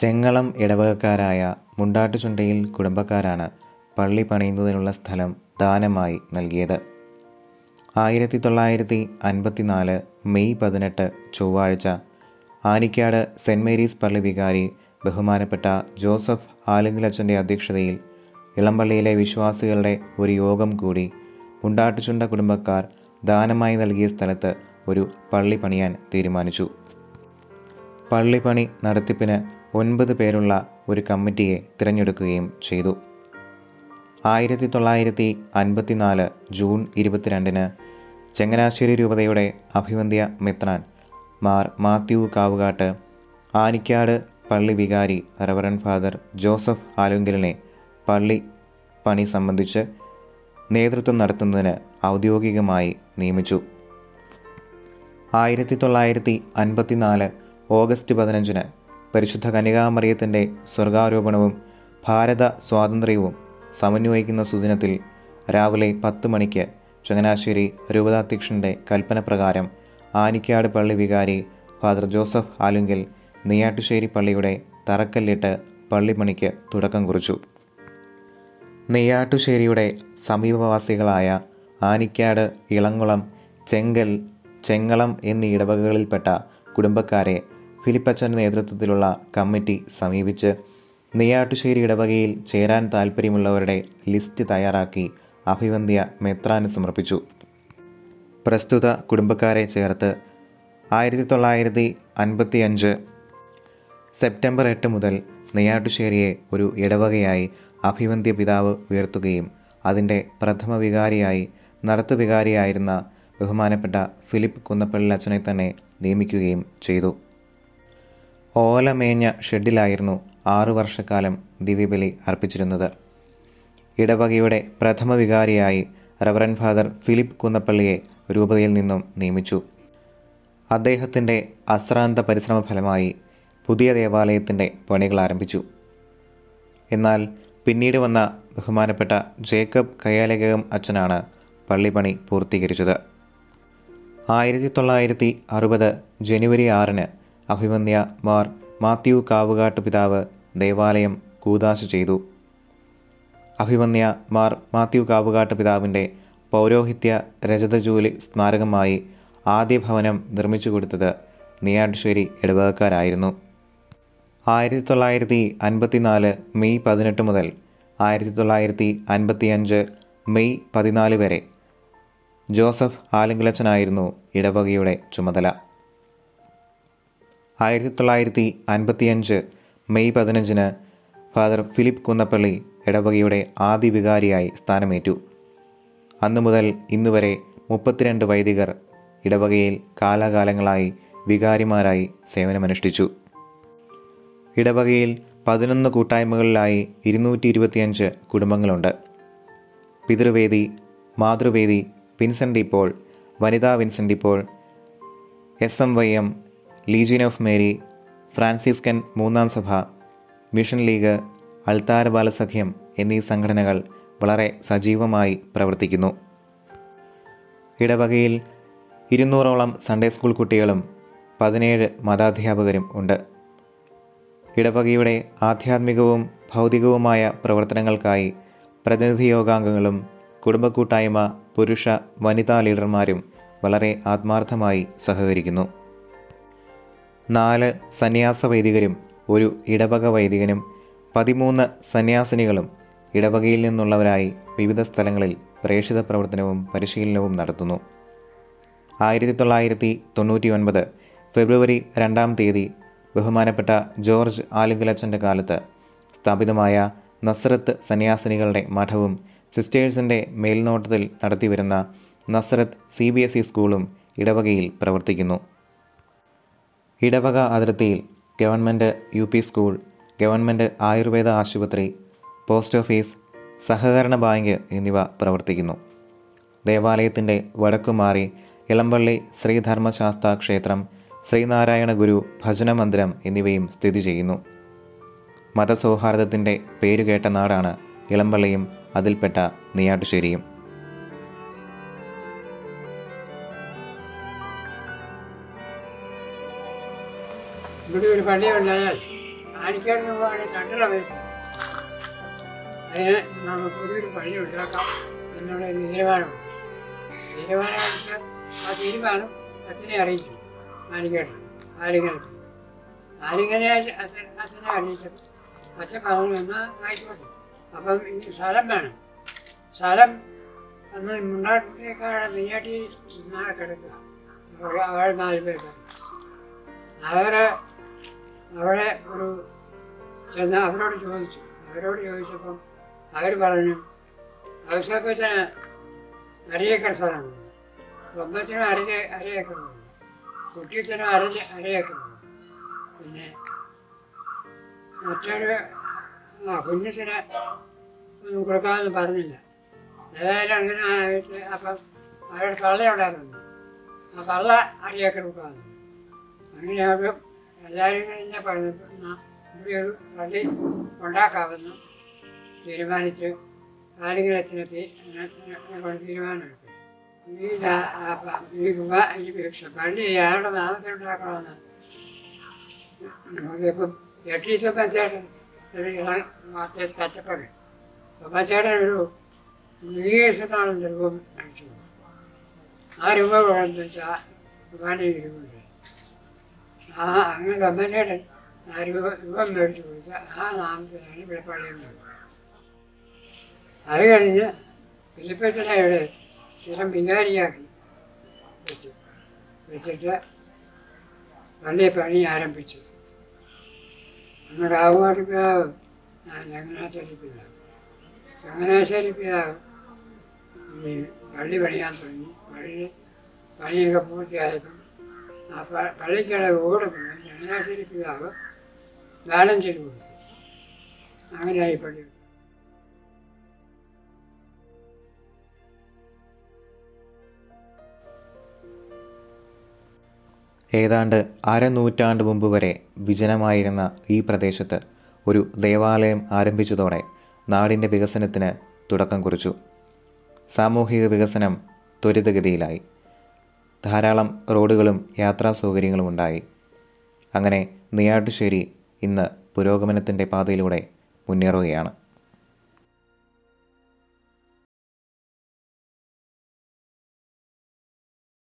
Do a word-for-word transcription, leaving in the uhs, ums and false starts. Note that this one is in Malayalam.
ചെങ്ങളം ഇടവകക്കാരായ മുണ്ടാട്ടുചുണ്ടയിൽ കുടുംബക്കാരാണ് പള്ളി പണിയുന്നതിനുള്ള സ്ഥലം ദാനമായി നൽകിയത്. ആയിരത്തി തൊള്ളായിരത്തി അൻപത്തിനാല് മെയ് പതിനെട്ട് ചൊവ്വാഴ്ച ആനിക്കാട് സെൻറ് മേരീസ് പള്ളി വികാരി ബഹുമാനപ്പെട്ട ജോസഫ് ആലുങ്കലച്ചൻ്റെ അധ്യക്ഷതയിൽ ഇളമ്പള്ളിയിലെ വിശ്വാസികളുടെ ഒരു യോഗം കൂടി മുണ്ടാട്ടുചുണ്ട കുടുംബക്കാർ ദാനമായി നൽകിയ സ്ഥലത്ത് ഒരു പള്ളി പണിയാൻ തീരുമാനിച്ചു. പള്ളിപ്പണി നടത്തിപ്പിന് ഒൻപത് പേരുള്ള ഒരു കമ്മിറ്റിയെ തിരഞ്ഞെടുക്കുകയും ചെയ്തു. ആയിരത്തി തൊള്ളായിരത്തി അൻപത്തിനാല് ജൂൺ ഇരുപത്തിരണ്ടിന് ചങ്ങനാശ്ശേരി രൂപതയുടെ അഭിവന്ദ്യ മെത്രാൻ മാർ മാത്യു കാവുകാട്ട് ആനിക്കാട് പള്ളി വികാരി റവറൻഡ് ഫാദർ ജോസഫ് ആലുങ്കലിനെ പള്ളി പണി സംബന്ധിച്ച് നേതൃത്വം നടത്തുന്നതിന് ഔദ്യോഗികമായി നിയമിച്ചു. ആയിരത്തി തൊള്ളായിരത്തി അൻപത്തിനാല് ഓഗസ്റ്റ് പതിനഞ്ചിന് പരിശുദ്ധ കന്യകാമറിയത്തിൻ്റെ സ്വർഗാരോപണവും ഭാരത സ്വാതന്ത്ര്യവും സമന്വയിക്കുന്ന സുദിനത്തിൽ രാവിലെ പത്ത് മണിക്ക് ചങ്ങനാശ്ശേരി രൂപതാധ്യക്ഷൻ്റെ കൽപ്പന പ്രകാരം ആനിക്കാട് പള്ളി വികാരി ഫാദർ ജോസഫ് ആലുങ്കൽ നെയ്യാട്ടുശ്ശേരി പള്ളിയുടെ തറക്കല്ലിട്ട് പള്ളിപ്പണിക്ക് തുടക്കം കുറിച്ചു. നെയ്യാട്ടുശ്ശേരിയുടെ സമീപവാസികളായ ആനിക്കാട്, ഇളങ്കുളം, ചെങ്കൽ, ചെങ്ങളം എന്നീ ഇടവകകളിൽപ്പെട്ട കുടുംബക്കാരെ ഫിലിപ്പച്ചൻ്റെ നേതൃത്വത്തിലുള്ള കമ്മിറ്റി സമീപിച്ച് നെയ്യാട്ടുശ്ശേരി ഇടവകയിൽ ചേരാൻ താൽപ്പര്യമുള്ളവരുടെ ലിസ്റ്റ് തയ്യാറാക്കി അഭിവന്ദ്യ മെത്രാന് സമർപ്പിച്ചു. പ്രസ്തുത കുടുംബക്കാരെ ചേർത്ത് ആയിരത്തി തൊള്ളായിരത്തി അൻപത്തി അഞ്ച് സെപ്റ്റംബർ എട്ട് മുതൽ നെയ്യാട്ടുശ്ശേരിയെ ഒരു ഇടവകയായി അഭിവന്ദ്യ പിതാവ് ഉയർത്തുകയും അതിൻ്റെ പ്രഥമ വികാരിയായി നടത്തുവികാരിയായിരുന്ന ബഹുമാനപ്പെട്ട ഫിലിപ്പ് കുന്നപ്പള്ളി അച്ഛനെ തന്നെ നിയമിക്കുകയും ചെയ്തു. ഓലമേഞ്ഞ ഷെഡിലായിരുന്നു ആറു വർഷക്കാലം ദിവ്യബലി അർപ്പിച്ചിരുന്നത്. ഇടവകയുടെ പ്രഥമ വികാരിയായി റവറൻഡ് ഫാദർ ഫിലിപ്പ് കുന്നപ്പള്ളിയെ രൂപതയിൽ നിന്നും നിയമിച്ചു. അദ്ദേഹത്തിൻ്റെ അശ്രാന്ത പരിശ്രമ ഫലമായി പുതിയ ദേവാലയത്തിൻ്റെ പണികൾ ആരംഭിച്ചു. എന്നാൽ പിന്നീട് വന്ന ബഹുമാനപ്പെട്ട ജേക്കബ് കയ്യാലേഖകം അച്ഛനാണ് പള്ളിപ്പണി പൂർത്തീകരിച്ചത്. ആയിരത്തി തൊള്ളായിരത്തി അറുപത് ജനുവരി ആറിന് അഭിവന്ദ്യ മാർ മാത്യു കാവുകാട്ട് പിതാവ് ദേവാലയം കൂദാശ ചെയ്തു. അഭിവന്ദ്യ മാർ മാത്യു കാവുകാട്ട് പിതാവിൻ്റെ പൗരോഹിത്യ രജതജൂലി സ്മാരകമായി ആദ്യ ഭവനം നിർമ്മിച്ചു കൊടുത്തത് നെയ്യാട്ടുശ്ശേരി ഇടവകക്കാരായിരുന്നു. ആയിരത്തി തൊള്ളായിരത്തി അൻപത്തിനാല് മെയ് പതിനെട്ട് മുതൽ ആയിരത്തി തൊള്ളായിരത്തി അൻപത്തി അഞ്ച് മെയ് പതിനാല് വരെ ജോസഫ് ആലുങ്കലച്ചനായിരുന്നു ഇടവകയുടെ ചുമതല. ആയിരത്തി തൊള്ളായിരത്തി അൻപത്തി അഞ്ച് മെയ് പതിനഞ്ചിന് ഫാദർ ഫിലിപ്പ് കുന്നപ്പള്ളി ഇടവകയുടെ ആദ്യ വികാരിയായി സ്ഥാനമേറ്റു. അന്നു മുതൽ ഇന്നുവരെ മുപ്പത്തിരണ്ട് വൈദികർ ഇടവകയിൽ കാലാകാലങ്ങളായി വികാരിമാരായി സേവനമനുഷ്ഠിച്ചു. ഇടവകയിൽ പതിനൊന്ന് കൂട്ടായ്മകളിലായി ഇരുന്നൂറ്റി ഇരുപത്തിയഞ്ച് കുടുംബങ്ങളുണ്ട്. പിതൃവേദി, മാതൃവേദി, വിൻസെൻ്റ് ഇപ്പോൾ, വനിതാ വിൻസെൻ്റ് ഇപ്പോൾ, S M Y M, Legion of Mary, Franciscan മൂന്നാം സഭ, മിഷൻ ലീഗ്, അൾത്താര ബാലസഖ്യം എന്നീ സംഘടനകൾ വളരെ സജീവമായി പ്രവർത്തിക്കുന്നു. ഇടവകയിൽ ഇരുന്നൂറോളം സൺഡേ സ്കൂൾ കുട്ടികളും പതിനേഴ് മതാധ്യാപകരും ഉണ്ട്. ഇടവകയുടെ ആധ്യാത്മികവും ഭൗതികവുമായ പ്രവർത്തനങ്ങൾക്കായി പ്രതിനിധി യോഗാംഗങ്ങളും കുടുംബക്കൂട്ടായ്മ പുരുഷ വനിതാ ലീഡർമാരും വളരെ ആത്മാർത്ഥമായി സഹകരിക്കുന്നു. നാല് സന്യാസ വൈദികരും ഒരു ഇടവക വൈദികനും പതിമൂന്ന് സന്യാസിനികളും ഇടവകയിൽ നിന്നുള്ളവരായി വിവിധ സ്ഥലങ്ങളിൽ പ്രേക്ഷിത പ്രവർത്തനവും പരിശീലനവും നടത്തുന്നു. ആയിരത്തി തൊള്ളായിരത്തി തൊണ്ണൂറ്റി ഒൻപത് ഫെബ്രുവരി രണ്ടാം തീയതി ബഹുമാനപ്പെട്ട ജോർജ് ആലുങ്കലച്ചൻ്റെ കാലത്ത് സ്ഥാപിതമായ നസ്രത്ത് സന്യാസിനികളുടെ മഠവും സിസ്റ്റേഴ്സിൻ്റെ മേൽനോട്ടത്തിൽ നടത്തിവരുന്ന Nazareth C B S E സ്കൂളും ഇടവകയിൽ പ്രവർത്തിക്കുന്നു. ഇടവക അതിർത്തിയിൽ government U P school, government Ayurveda ആശുപത്രി, പോസ്റ്റ് ഓഫീസ്, സഹകരണ ബാങ്ക് എന്നിവ പ്രവർത്തിക്കുന്നു. ദേവാലയത്തിൻ്റെ വടക്കുമാറി ഇളമ്പള്ളി ശ്രീധർമ്മശാസ്താ ക്ഷേത്രം, ശ്രീനാരായണ ഗുരു ഭജന മന്ദിരം എന്നിവയും സ്ഥിതി ചെയ്യുന്നു. മതസൗഹാർദ്ദത്തിൻ്റെ പേരുകേട്ട നാടാണ് ഇളമ്പള്ളിയും അതിൽപ്പെട്ട നെയ്യാട്ടുശ്ശേരിയും. ഇവിടെ ഒരു പള്ളി ഉണ്ടായാൽ ആനിക്കാടിന് പോവുകയാണെങ്കിൽ രണ്ടര വരും. അതിന് നമുക്ക് പുതിയൊരു പള്ളി ഉണ്ടാക്കാം എന്നുള്ളൊരു തീരുമാനമുണ്ട്. തീരുമാനമെടുത്ത് ആ തീരുമാനം അച്ഛനെ അറിയിച്ചു. ആനിക്കാട് ആലിംഗനത്തിൽ ആലിംഗനെ അച്ഛൻ അച്ഛനെ അറിയിച്ചത് അച്ഛൻ പറഞ്ഞു എന്നാൽ ആയിക്കോട്ടെ. അപ്പം ഈ സ്ഥലം വേണം. സ്ഥലം അന്ന് മുണ്ടാട്ടിയേക്കാളെ നെയ്യാട്ടി കിടക്കുക. അവർ നാല് പേര് അവർ അവിടെ ഒരു ചെന്ന് അവരോട് ചോദിച്ചു. അവരോട് ചോദിച്ചപ്പം അവർ പറഞ്ഞു ഔസേപ്പച്ചന് അരയേക്കർ സ്ഥലമുണ്ട്, തൊമ്പച്ചനും അര അരയേക്കറുണ്ട്, കുട്ടിച്ചനും അര അരയേക്കറുണ്ട്, പിന്നെ മറ്റൊരു ആ കുഞ്ഞിച്ചന് ഒന്നും കൊടുക്കാമെന്ന് പറഞ്ഞില്ല. ഏതായാലും അങ്ങനെ ആയിട്ട് അപ്പം അവരുടെ പള്ളയുണ്ടായിരുന്നു. ആ പള്ള അരയേക്കർ കൊടുക്കാമെന്ന് അങ്ങനെ അവർ എല്ലാവരും ഇങ്ങനെ പറഞ്ഞപ്പോൾ ഇവിടെ ഒരു പള്ളി ഉണ്ടാക്കാമെന്ന് തീരുമാനിച്ച് ആലിംഗനത്തിനെത്തി കൊണ്ട് തീരുമാനമെടുത്തു. ഈ ഈ പള്ളി ആരുടെ നാമത്തിൽ ഉണ്ടാക്കണമെന്ന് നമുക്കിപ്പം എട്ടി സുബ്ബച്ചേട്ടൻ ഒരു തച്ചപ്പള്ളി സുബ്ബച്ചേട്ടൻ ഒരു വിദേശത്താണ് രൂപം അടിച്ചു. ആ രൂപ എന്ന് വെച്ചാൽ കുർബാന രൂപമുണ്ട്. ആ അങ്ങനെ സുബ്ബച്ചേട്ടൻ ആ രൂപ രൂപം മേടിച്ചു കൊടുത്ത ആ നാമത്തിലാണ് ഇവിടെ പള്ളിയുള്ളത്. അത് കഴിഞ്ഞ് ഫിലിപ്പച്ചനെ ഇവിടെ സ്ഥിരം വികാരിയാക്കി വെച്ചു. വെച്ചിട്ട് പള്ളി പണി ആരംഭിച്ചു. അന്ന് കാവുകാട്ട് പിതാവ് ചങ്ങനാശ്ശേരി പിതാവ് ചങ്ങനാശ്ശേരി പിതാവ് ഈ പള്ളി പണിയാൻ തുടങ്ങി. പള്ളി പണിയൊക്കെ പൂർത്തിയായപ്പം ആ പള്ളിക്കുള്ള ഓട് ചങ്ങനാശ്ശേരി പിതാവ് ദാനം ചെയ്ത് കൊടുത്തു. അങ്ങനെയായി പള്ളി. ഏതാണ്ട് അരനൂറ്റാണ്ട് മുമ്പ് വരെ വിജനമായിരുന്ന ഈ പ്രദേശത്ത് ഒരു ദേവാലയം ആരംഭിച്ചതോടെ നാടിൻ്റെ വികസനത്തിന് തുടക്കം കുറിച്ചു. സാമൂഹിക വികസനം ത്വരിതഗതിയിലായി. ധാരാളം റോഡുകളും യാത്രാ സൗകര്യങ്ങളും ഉണ്ടായി. അങ്ങനെ നെയ്യാട്ടുശ്ശേരി ഇന്ന് പുരോഗമനത്തിൻ്റെ പാതയിലൂടെ മുന്നേറുകയാണ്.